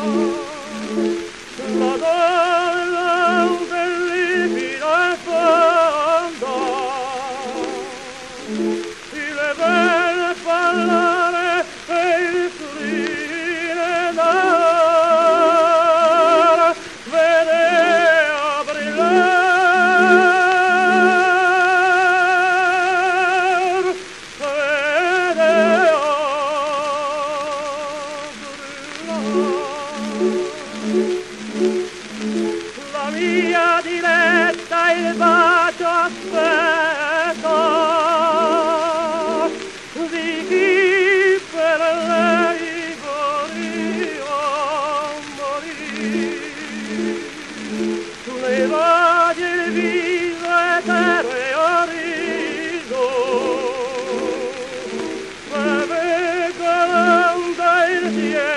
la donna del livido fondo, il bel parlare e il sorrire d'or, vedea brillar, vedea la mia diletta il bacio aspetta di chi per lei morì. Le voglie il viso etereo riso, beve calanda il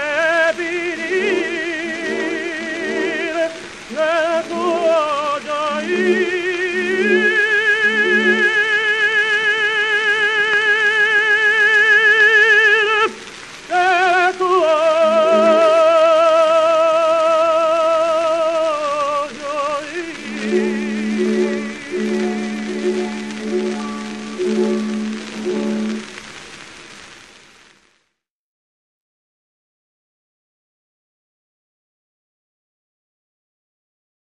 tiepidir nel tuo gioir. Nel tuo gioir.